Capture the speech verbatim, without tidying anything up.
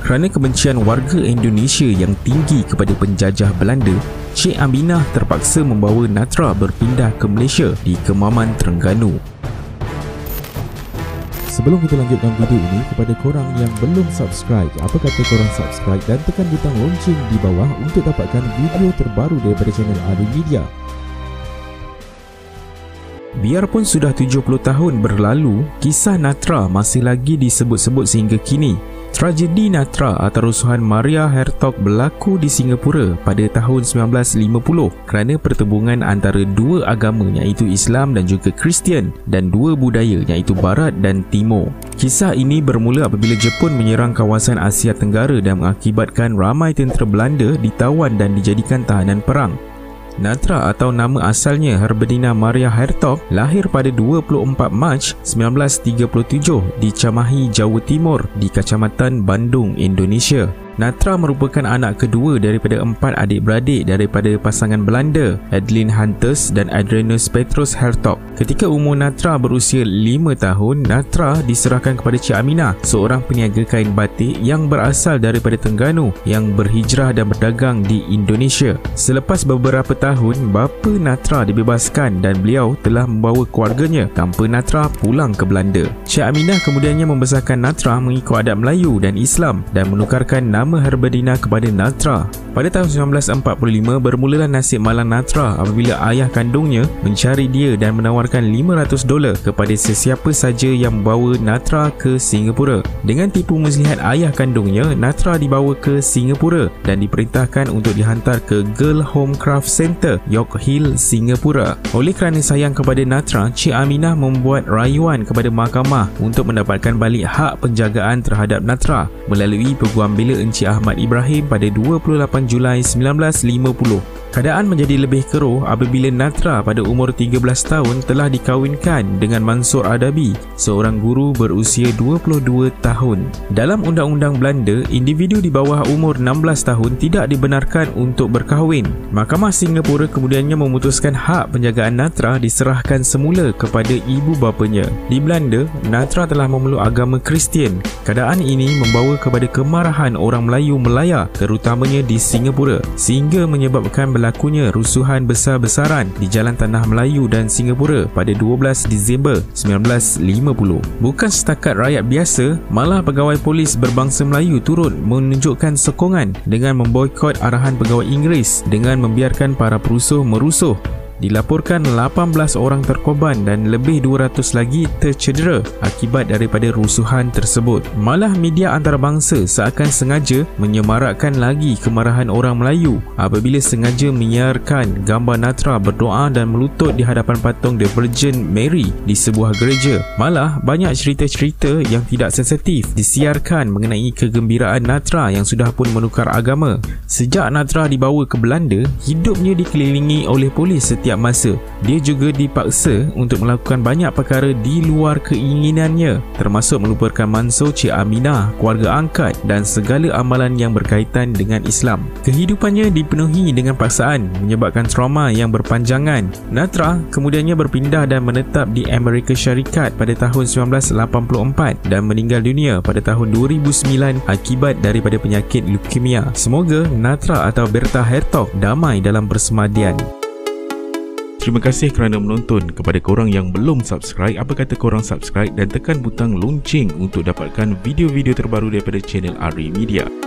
Kerana kebencian warga Indonesia yang tinggi kepada penjajah Belanda, Cik Aminah terpaksa membawa Natra berpindah ke Malaysia di Kemaman, Terengganu. Sebelum kita lanjutkan video ini, kepada korang yang belum subscribe, apa kata korang subscribe dan tekan butang lonceng di bawah untuk dapatkan video terbaru daripada channel Ari Media. Biarpun sudah tujuh puluh tahun berlalu, kisah Natra masih lagi disebut-sebut sehingga kini. Tragedi Natra atau rusuhan Maria Hertog berlaku di Singapura pada tahun sembilan belas lima puluh kerana pertembungan antara dua agama iaitu Islam dan juga Kristian dan dua budaya iaitu Barat dan Timur. Kisah ini bermula apabila Jepun menyerang kawasan Asia Tenggara dan mengakibatkan ramai tentera Belanda ditawan dan dijadikan tahanan perang. Natra atau nama asalnya Herbertina Maria Hertog lahir pada dua puluh empat Mac sembilan belas tiga puluh tujuh di Camahi, Jawa Timur di Kecamatan Bandung, Indonesia. Natra merupakan anak kedua daripada empat adik-beradik daripada pasangan Belanda, Adeline Hunters dan Adrianus Petrus Hertog. Ketika umur Natra berusia lima tahun, Natra diserahkan kepada Cik Aminah, seorang peniaga kain batik yang berasal daripada Terengganu yang berhijrah dan berdagang di Indonesia. Selepas beberapa tahun, bapa Natra dibebaskan dan beliau telah membawa keluarganya tanpa Natra pulang ke Belanda. Cik Aminah kemudiannya membesarkan Natra mengikut adat Melayu dan Islam dan menukarkan nama nama Herbertina kepada Natra. Pada tahun sembilan belas empat puluh lima bermulalah nasib malang Natra apabila ayah kandungnya mencari dia dan menawarkan lima ratus dolar kepada sesiapa saja yang membawa Natra ke Singapura. Dengan tipu muslihat ayah kandungnya, Natra dibawa ke Singapura dan diperintahkan untuk dihantar ke Girl Home Craft Centre, York Hill, Singapura. Oleh kerana sayang kepada Natra, Cik Aminah membuat rayuan kepada mahkamah untuk mendapatkan balik hak penjagaan terhadap Natra melalui peguam bela Encik Ahmad Ibrahim pada dua puluh lapan Julai sembilan belas lima puluh. Keadaan menjadi lebih keruh apabila Natra pada umur tiga belas tahun telah dikahwinkan dengan Mansur Adabi, seorang guru berusia dua puluh dua tahun. Dalam undang-undang Belanda, individu di bawah umur enam belas tahun tidak dibenarkan untuk berkahwin. Mahkamah Singapura kemudiannya memutuskan hak penjagaan Natra diserahkan semula kepada ibu bapanya. Di Belanda, Natra telah memeluk agama Kristian. Keadaan ini membawa kepada kemarahan orang Melayu Melaya, terutamanya di Singapura, sehingga menyebabkan berlakunya rusuhan besar-besaran di Jalan Tanah Melayu dan Singapura pada dua belas Disember sembilan belas lima puluh. Bukan setakat rakyat biasa, malah pegawai polis berbangsa Melayu turut menunjukkan sokongan dengan memboikot arahan pegawai Inggeris dengan membiarkan para perusuh merusuh. Dilaporkan lapan belas orang terkorban dan lebih dua ratus lagi tercedera akibat daripada rusuhan tersebut. Malah media antarabangsa seakan sengaja menyemarakkan lagi kemarahan orang Melayu apabila sengaja menyiarkan gambar Natra berdoa dan melutut di hadapan patung The Virgin Mary di sebuah gereja. Malah banyak cerita-cerita yang tidak sensitif disiarkan mengenai kegembiraan Natra yang sudah pun menukar agama. Sejak Natra dibawa ke Belanda, hidupnya dikelilingi oleh polis setiap Setiap masa. Dia juga dipaksa untuk melakukan banyak perkara di luar keinginannya, termasuk melupakan Mansur, Cik Aminah, keluarga angkat dan segala amalan yang berkaitan dengan Islam. Kehidupannya dipenuhi dengan paksaan, menyebabkan trauma yang berpanjangan. Natra kemudiannya berpindah dan menetap di Amerika Syarikat pada tahun sembilan belas lapan puluh empat dan meninggal dunia pada tahun dua ribu sembilan akibat daripada penyakit leukemia. Semoga Natra atau Bertha Hertog damai dalam persemadian. Terima kasih kerana menonton. Kepada korang yang belum subscribe, apa kata korang subscribe dan tekan butang lonceng untuk dapatkan video-video terbaru daripada channel Ari Media.